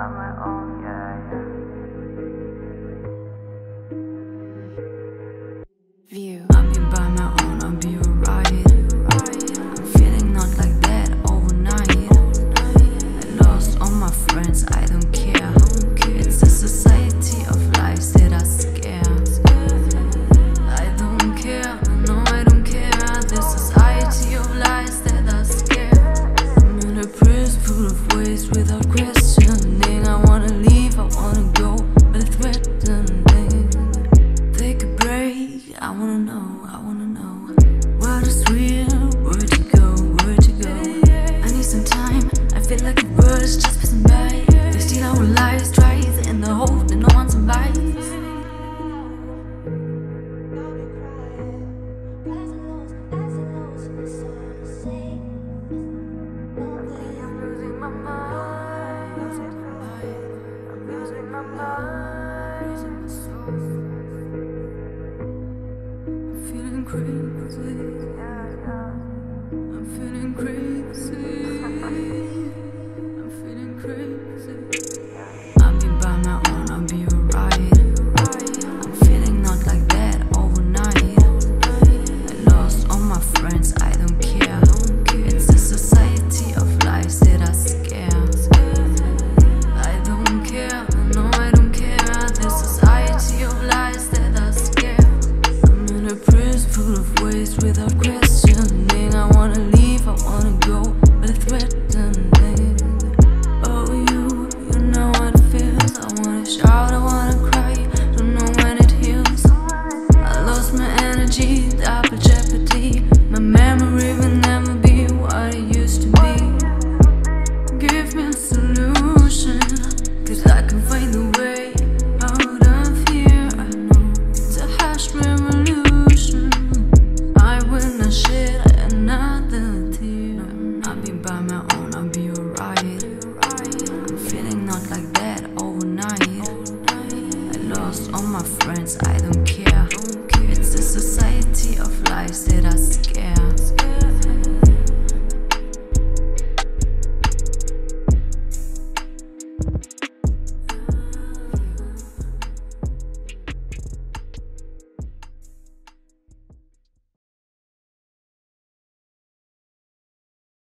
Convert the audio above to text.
by my own, yeah, yeah. View. I'll be by my own, I'll be alright. I'm feeling not like that overnight. I lost all my friends, I don't care. It's the society of lives that are scared. I don't care, no I don't care. The society of lies that are scared. I'm in a prison full of waste without questioning. I wanna leave, I wanna go, but it's threatening. Take a break, I wanna know what is real, where to go, where to go. I need some time, I feel like the world is just passing by. They steal our lives, tries in the hope that no one survives. I'm feeling crazy. I'm feeling crazy. I'll be by my own, I'll be alright. I'm feeling not like that overnight. I lost all my friends, I don't care. It's the society of lives that are scared. I don't care, no I don't care. The society of lies that are scared. I'm in a prison full of waste without questioning. I wanna leave, I wanna go, but it's threatening. Oh, you know what it feels. I wanna shout, I wanna cry, don't know when it heals. I lost my energy, double jeopardy. My memory will never be what it used to be. Give me a solution, 'cause I can find a way out of here. I know it's a harsh revolution. I will not shed another tear. I'll be by my own, I'll be alright. I'm feeling not like that overnight. I lost all my friends, I